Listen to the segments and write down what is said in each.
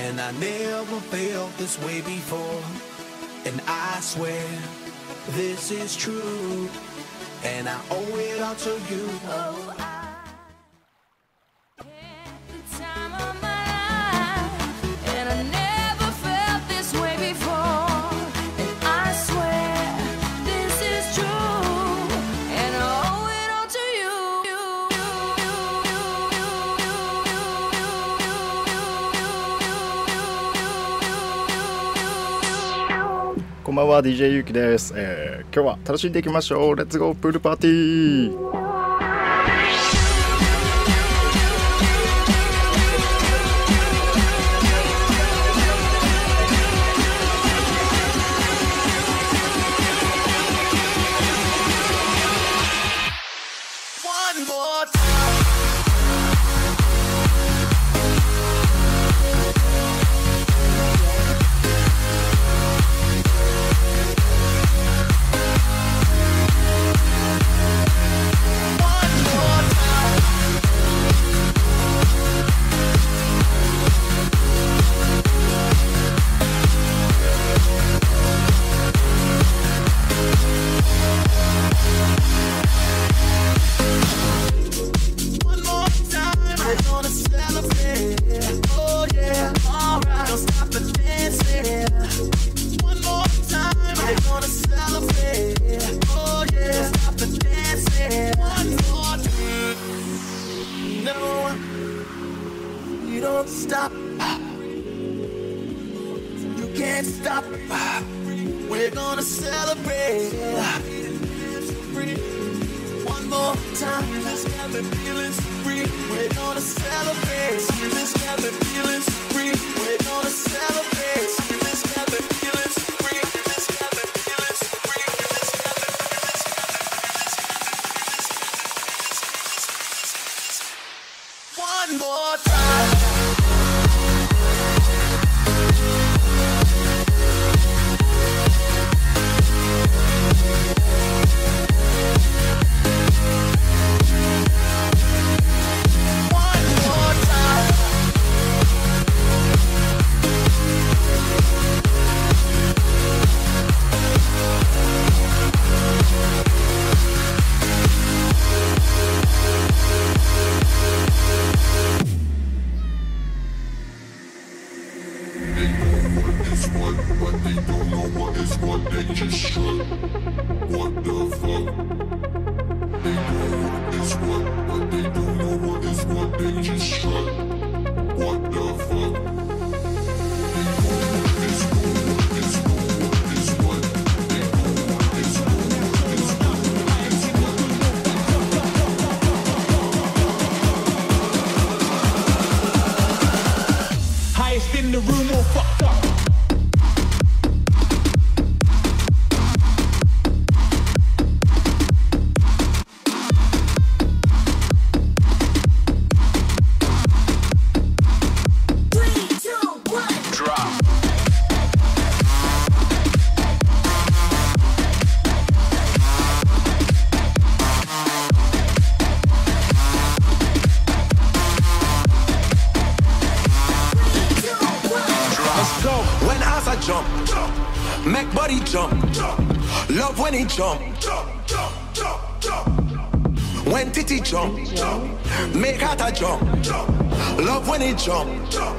And I never felt this way before. And I swear this is true. And I owe it all to you. Oh, I had the time of my life, and I never felt this way before. And I swear this is true, and I owe it all to you. こんばんは DJ ゆうきです、今日は楽しんでいきましょう。レッツゴープールパーティー。 Stop. You can't stop. We're gonna celebrate. One more time. This got me feeling free. We're gonna celebrate. This got me feeling free. We're gonna celebrate. This got me feeling free. This got me feeling free. This got me one more time. Make body jump, love when he jump. When titty jump, make heart a jump. Love when he jump.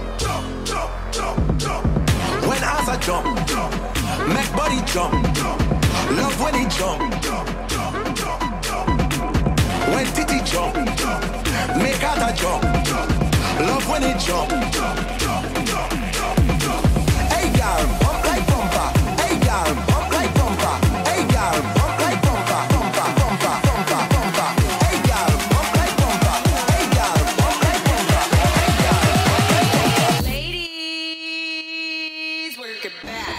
When ass a jump, make body jump. Love when he jump. When titty jump, make heart a jump. Love when he jump. Hey girl, bump like bumper. Hey girl, bump like bumper. Hey girl, bump like bumper. Bumper, bumper, bumper, bumper. Hey girl, bump like bumper. Hey girl, bump like bumper. Hey girl, bump like bumper. Ladies, work it back.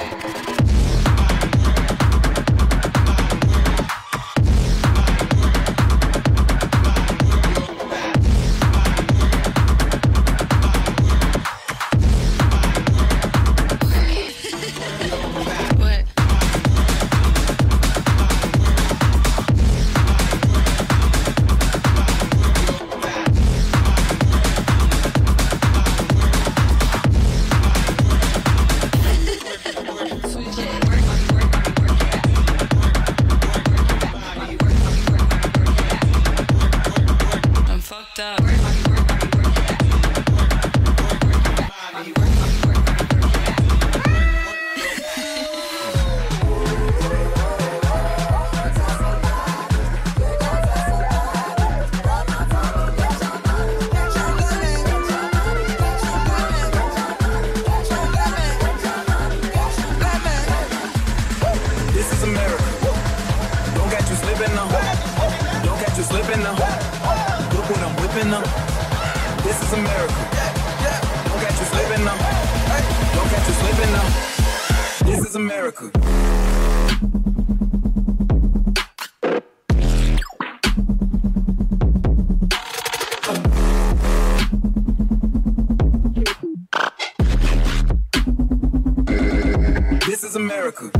America. Don't catch you slipping now. Don't catch you slipping now. This is America. This is America.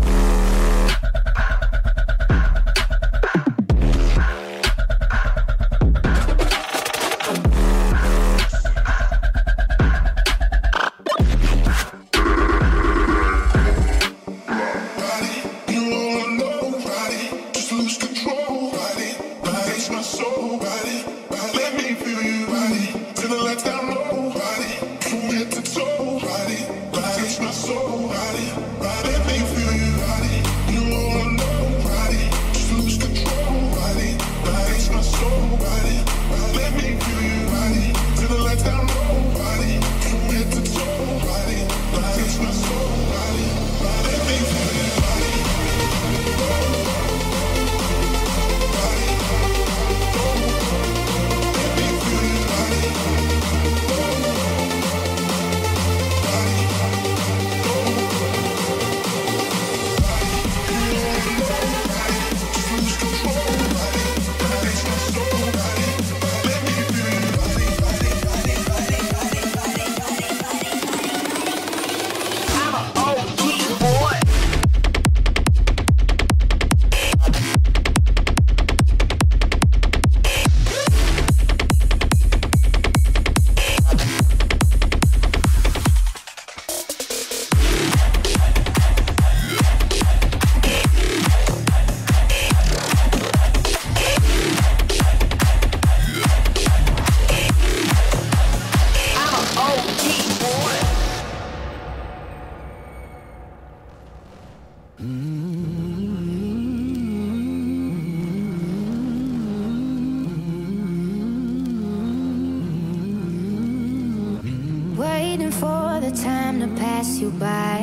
Waiting for the time to pass you by.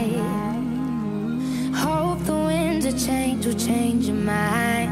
Hope the winds of change will change your mind.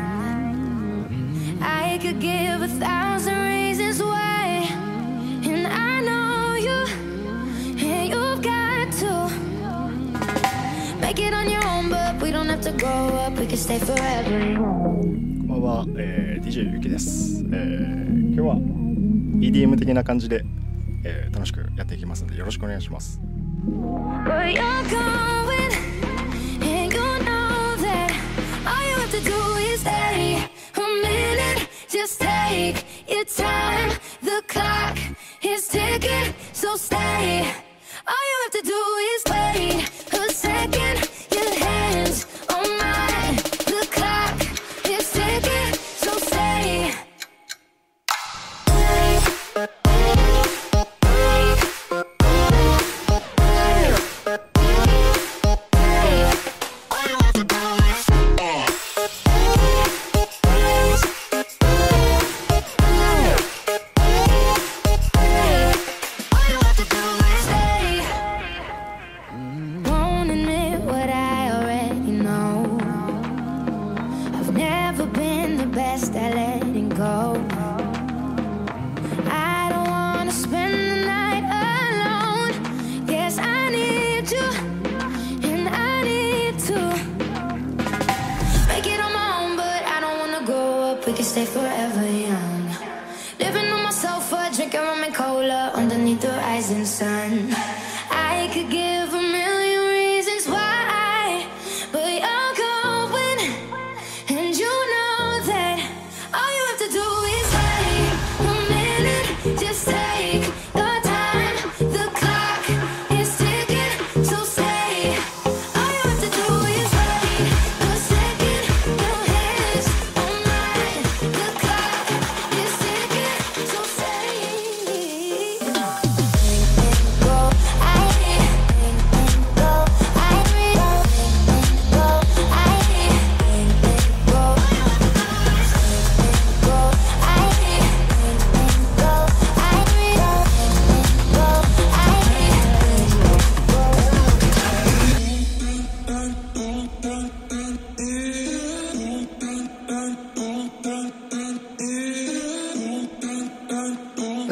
I could give 1,000 reasons why, and I know you, and you've got to make it on your own, but we don't have to grow up, we can stay forever. こんばんは、DJ ゆきです、今日は EDM 的な感じで、楽しくやっていきますのでよろしくお願いします。 Where you're going, and you know that all you have to do is stay a minute. Just take your time. The clock is ticking, so stay. All you have to do is wait a second. Your hands on mine. The clock is ticking, so stay. Won't admit what I already know. I've never been the best at letting go. I don't wanna spend the night alone. Yes, I need you, and I need to make it on my own, but I don't wanna grow up. We can stay forever young. Living on my sofa, drinking rum and cola underneath the rising sun. I could give a million reasons why, but you're going, and you know that all you have to do is wait a minute. Just take your time. The clock is ticking, so stay. All you have to do is wait a second. Your hands on mine. The clock is ticking, so stay.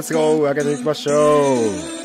ッツゴー上げていきましょう。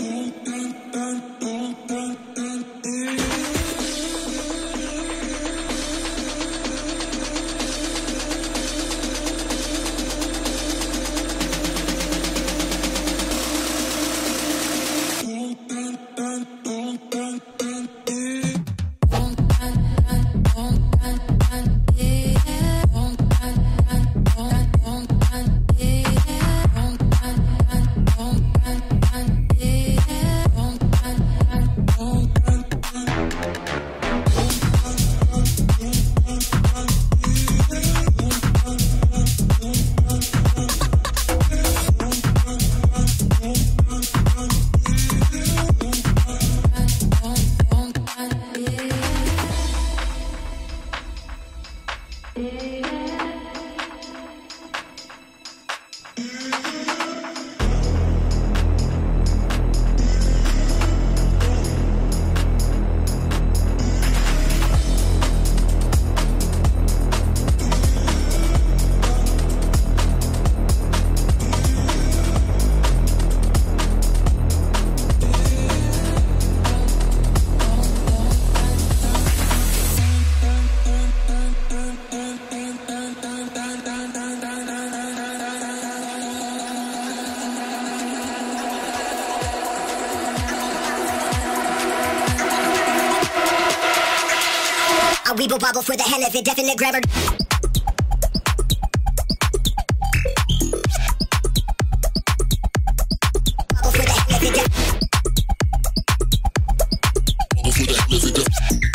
A weeble bobble for the hell of it, definite grammar. Bobble for the hell of it, bobble for the hell of it,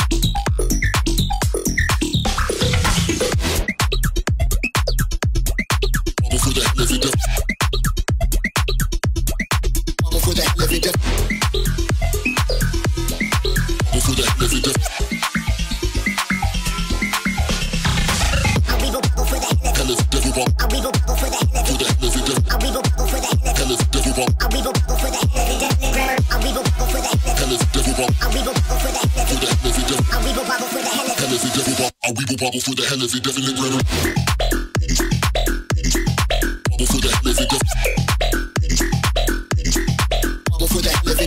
bobble for the hell of it, bobble for the hell of it, bobble for the hell of it. Bobble for the hell of it, definite grammar. Bobble for the hell of it, bobble for the hell of it,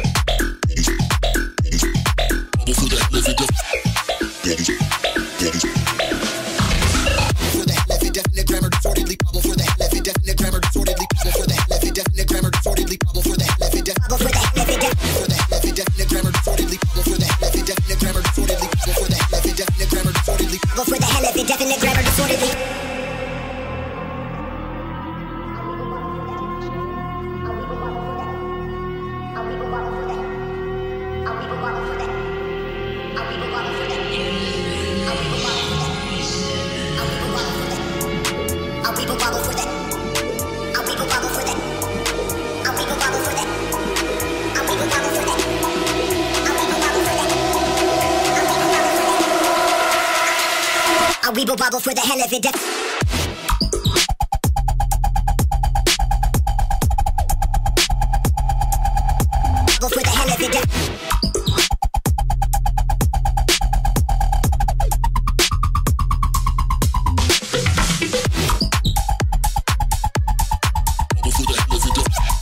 bobble for the hell of it, for the hell of it, definite grammar, disorderly. Bobble for the hell of it, definite grammar, disorderly. Bobble for the hell of it, definite grammar, disorderly. Bobble for the hell of it, bobble for the hell of it, for the hell of it, definite grammar, disorderly. Bobble for the hell of it, definite grammar, disorderly. Bobble for the hell of it, definite grammar, disorderly. Bobble for the hell of it, definite grammar, disorderly. A weeble bobble for the hell of it. Bobble for the hell of it. Bobble for the hell of it.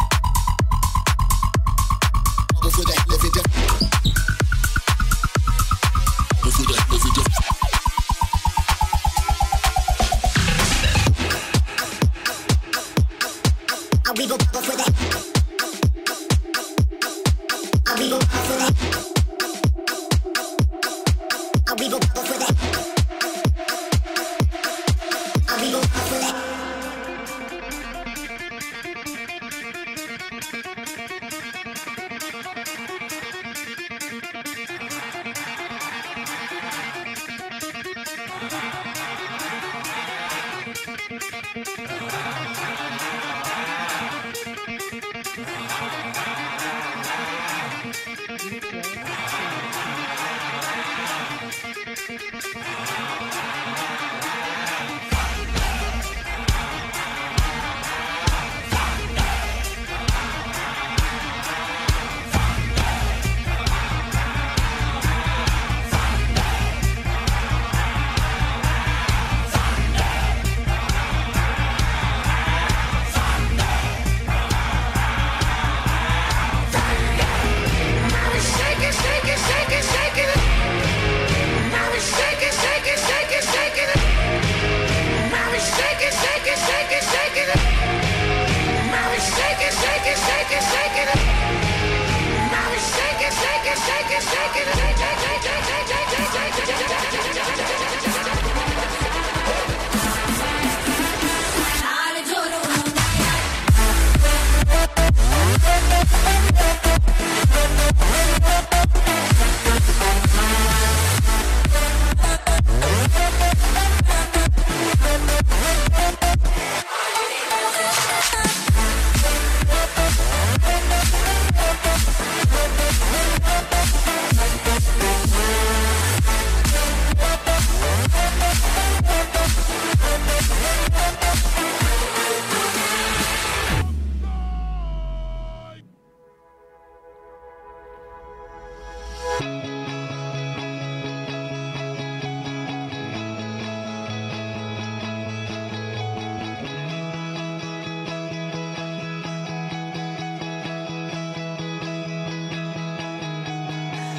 Bobble for the hell of it. Bobble for the hell of it. A weeble bobble for that. A weeble bobble for that. A weeble bobble for that. A weeble bobble for that.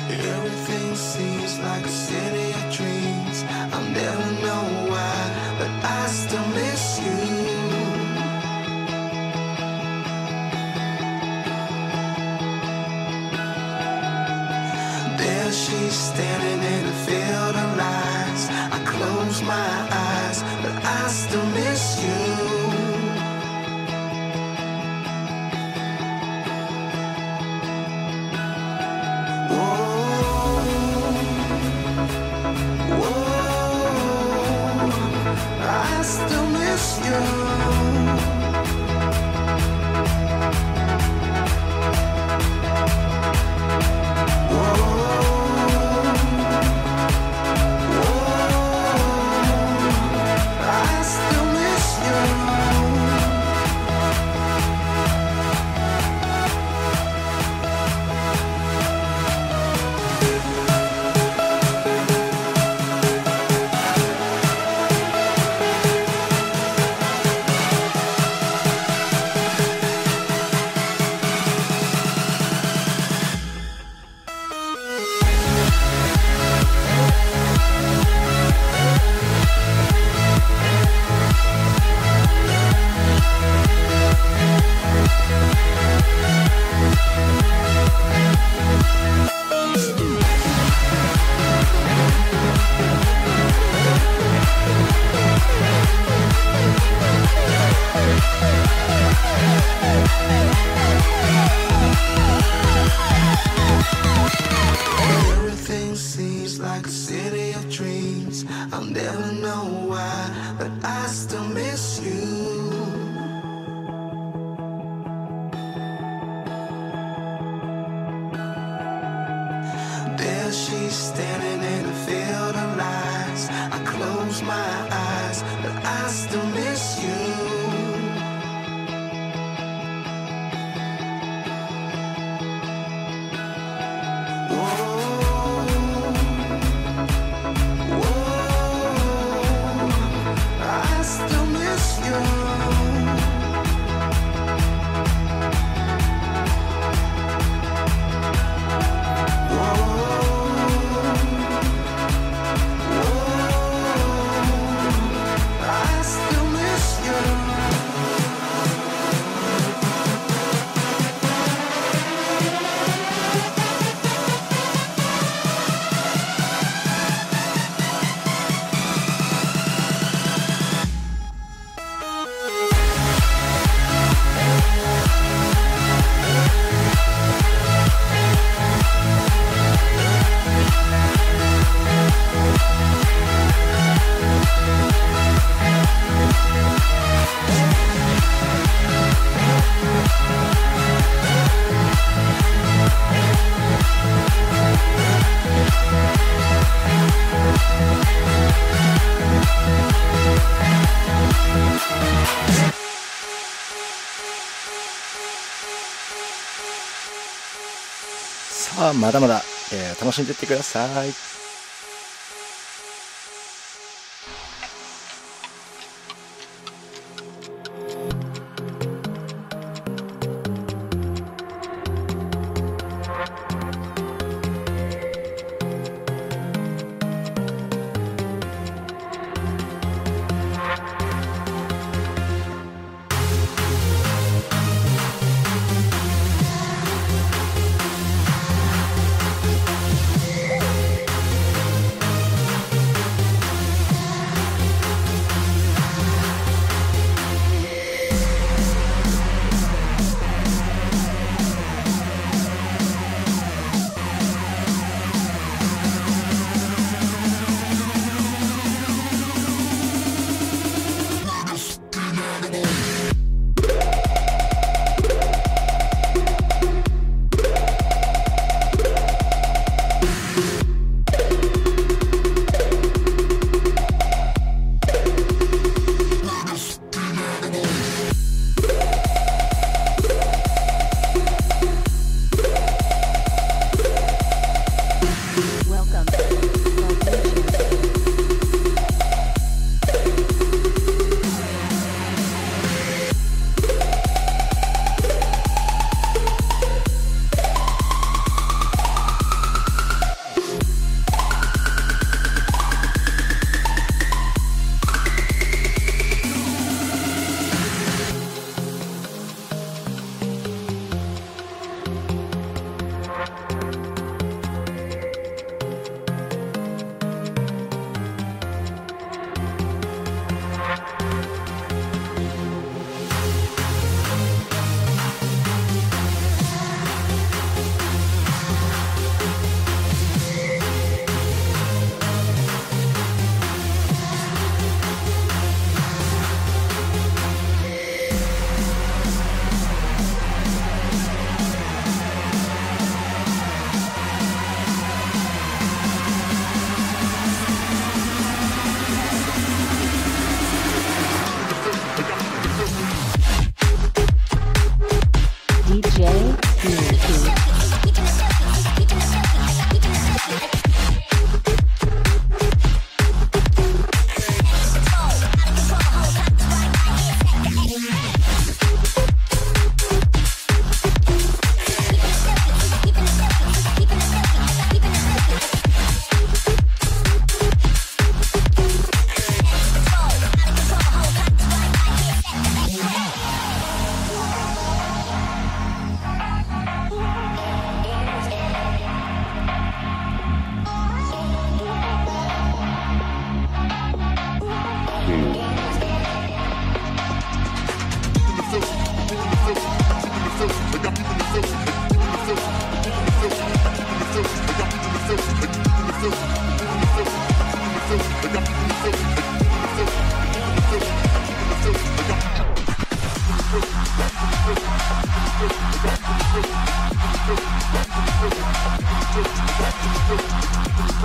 Everything seems like a city of dreams. I'll never know why, but I still miss you. There she's standing in a field of lights. I close my eyes, but I still miss you. I still miss you. I still miss you. Everything seems like a city of dreams. I'll never know why, but I still miss you. There she's standing in a field of lights. I close my eyes, but I still miss you. I still miss you. I still miss you. さあまだまだ、楽しんでいってください。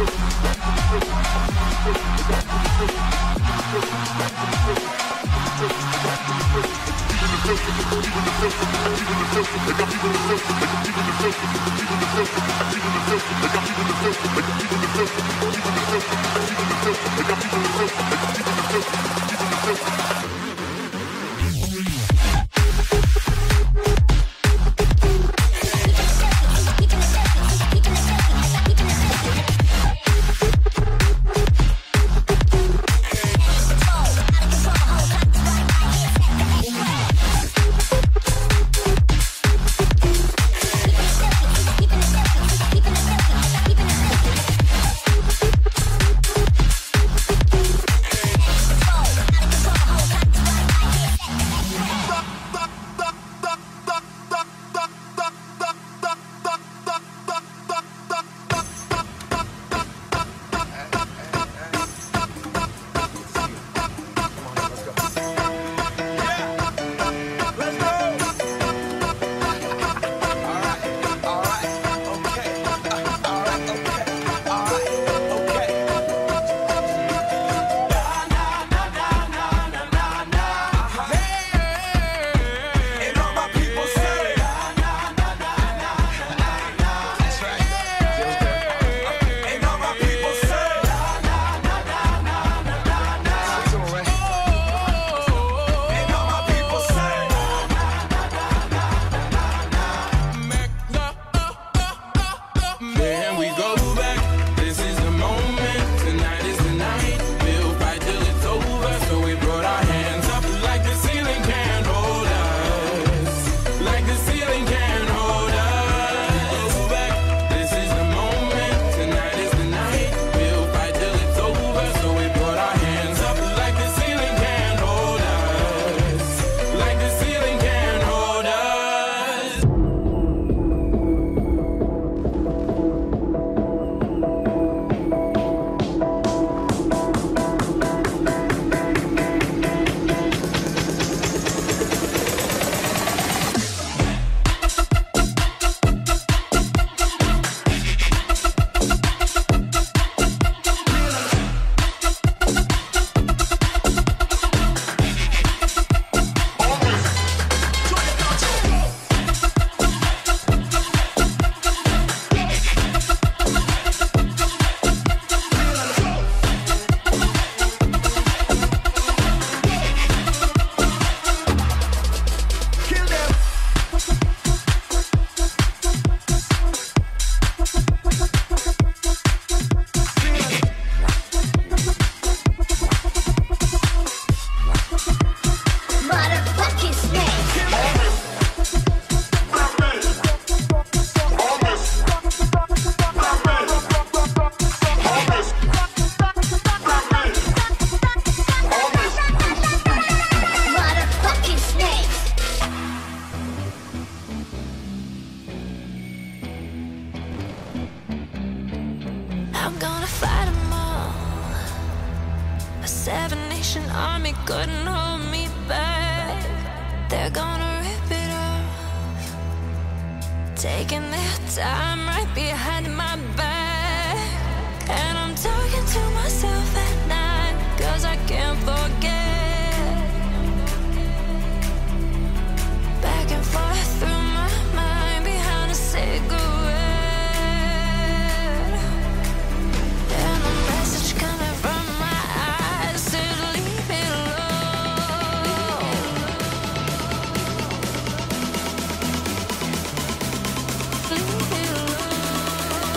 I'm gonna fight them all. A 7-nation army couldn't hold me back. They're gonna rip it off, taking their time right behind my back. And I'm talking to myself at night, 'cause I can't forget. Back and forth through my mind behind a cigarette. And the message coming from my eyes said, leave it alone. Leave it alone.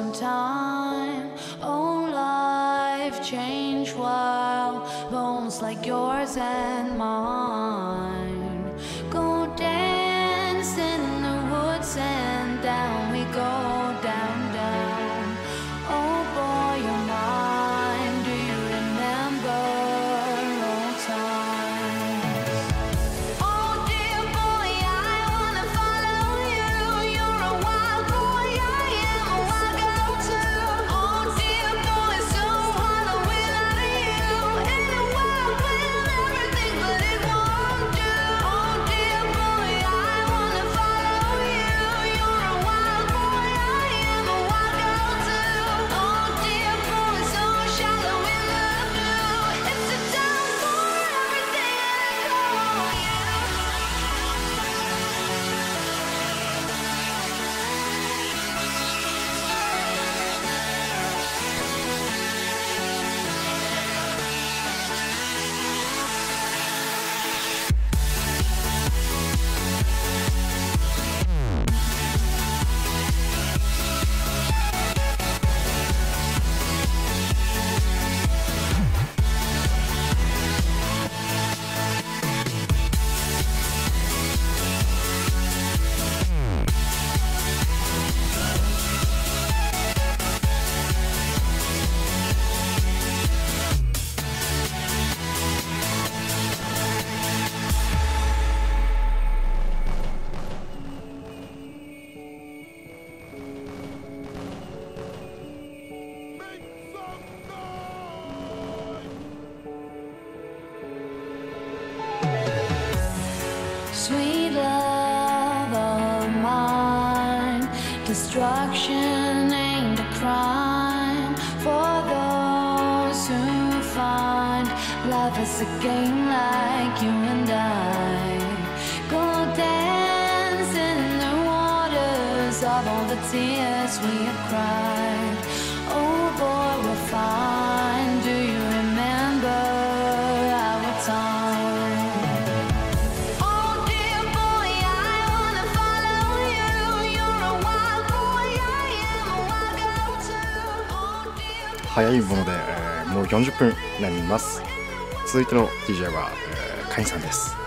some time. Oh, life changed while bones like yours and mine go dancing in the woods, and down we go, down, down. Oh boy, you're mine. Do you remember old times? Oh dear boy, I wanna follow you. You're a wild boy, I am a wild girl too. Oh dear boy, so hard without you. In a world with everything, but it won't do. Oh dear boy, I wanna follow you. You're a wild boy, I am a wild girl too. Oh dear boy, so shallow in the blue. It's a time for everything and go on you. Sweet love of mine, destruction ain't a crime for those who find life is a game like you and I. Go dancing in the waters of all the tears we have cried. Oh boy, we're fine. Do you remember our time? Oh dear boy, I wanna follow you. You're a wild boy, I am a wild girl too. Oh dear. 早いもので、もう40分になります。続いての DJ は、カインさんです。